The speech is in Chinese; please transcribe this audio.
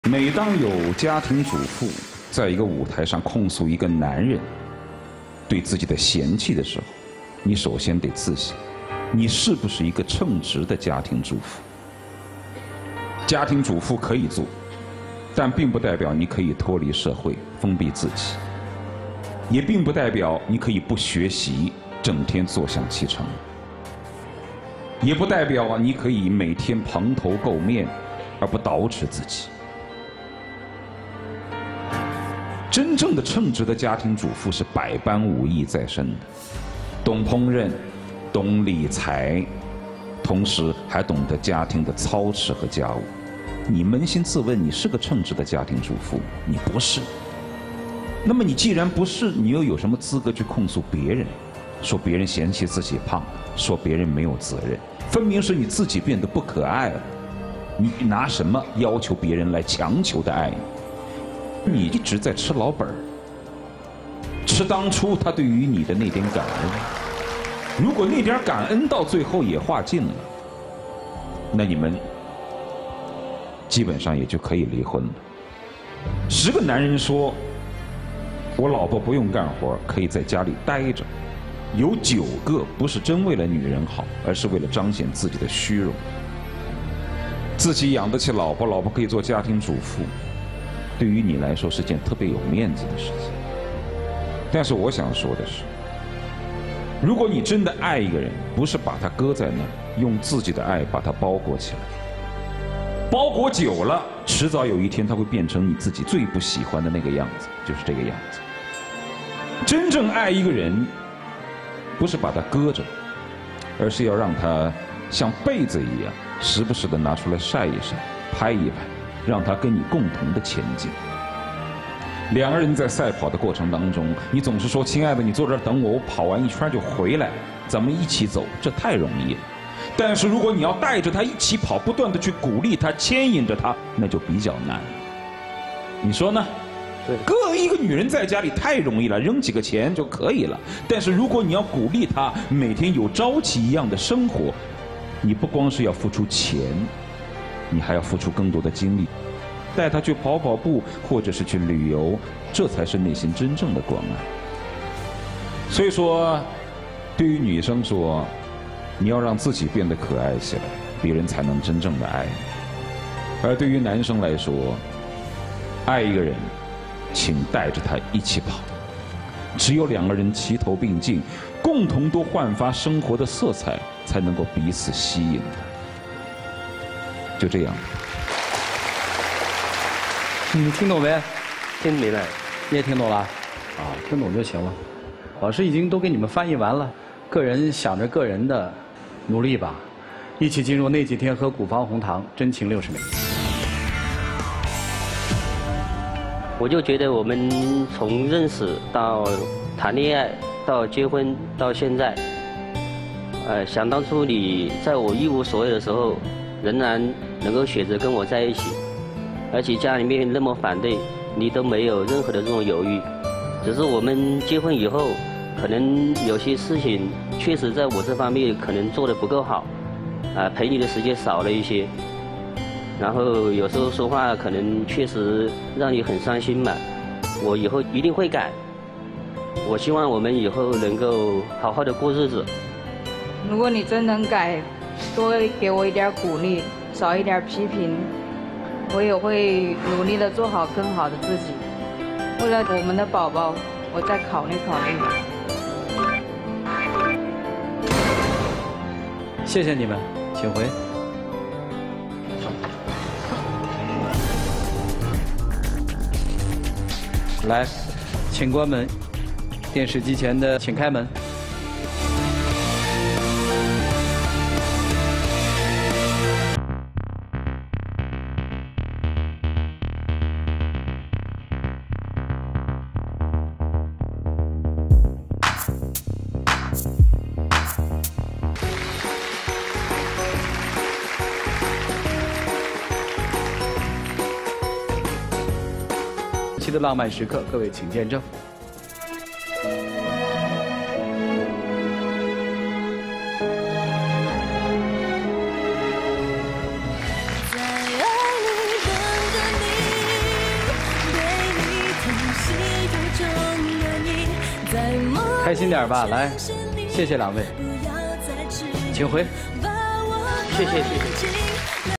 每当有家庭主妇在一个舞台上控诉一个男人对自己的嫌弃的时候，你首先得自省，你是不是一个称职的家庭主妇？家庭主妇可以做，但并不代表你可以脱离社会，封闭自己，也并不代表你可以不学习，整天坐享其成，也不代表你可以每天蓬头垢面而不捯饬自己。真正的称职的家庭主妇是百般武艺在身的，懂烹饪，懂理财，同时还懂得家庭的操持和家务。你扪心自问，你是个称职的家庭主妇？你不是。那么你既然不是，你又有什么资格去控诉别人，说别人嫌弃自己胖，说别人没有责任？分明是你自己变得不可爱了。你拿什么要求别人来强求的爱你？你一直在吃老本儿，吃当初他对于你的那点感恩。如果那点感恩到最后也化尽了，那你们基本上也就可以离婚了。10个男人说我老婆不用干活，可以在家里待着，有9个不是真为了女人好，而是为了彰显自己的虚荣。自己养得起老婆，老婆可以做家庭主妇，对于你来说是件特别有面子的事情。但是我想说的是，如果你真的爱一个人，不是把他搁在那儿，用自己的爱把他包裹起来，包裹久了，迟早有一天他会变成你自己最不喜欢的那个样子，就是这个样子。真正爱一个人，不是把他搁着，而是要让他像被子一样，时不时的拿出来晒一晒，拍一拍，让他跟你共同的前进。2个人在赛跑的过程当中，你总是说亲爱的，你坐这儿等我，我跑完1圈就回来，咱们一起走，这太容易了。但是如果你要带着他一起跑，不断的去鼓励他，牵引着他，那就比较难。你说呢？ 对， 搁一个女人在家里太容易了，扔几个钱就可以了。但是如果你要鼓励她每天有朝气一样的生活，你不光是要付出钱，你还要付出更多的精力，带她去跑跑步，或者是去旅游，这才是内心真正的关爱。所以说，对于女生说，你要让自己变得可爱起来，别人才能真正的爱你。而对于男生来说，爱一个人，请带着他一起跑。只有2个人齐头并进，共同都焕发生活的色彩，才能够彼此吸引他。就这样。 你听懂没？ 听明白。 你也听懂了？啊，听懂就行了。老师已经都给你们翻译完了，个人想着个人的努力吧，一起进入那几天和古方红糖真情60秒。 我就觉得我们从认识到谈恋爱到结婚到现在，想当初你在我一无所有的时候，仍然能够选择跟我在一起，而且家里面那么反对，你都没有任何的这种犹豫。只是我们结婚以后，可能有些事情确实在我这方面可能做得不够好，陪你的时间少了一些。然后有时候说话可能确实让你很伤心嘛，我以后一定会改。我希望我们以后能够好好的过日子。 如果你真能改，多给我一点鼓励，少一点批评，我也会努力的做好更好的自己。为了我们的宝宝，我再考虑考虑。 谢谢你们，请回。来，请关门。电视机前的，请开门。的浪漫时刻，各位请见证。 在爱里等的你。 开心点吧，来，谢谢两位，请回。 谢谢。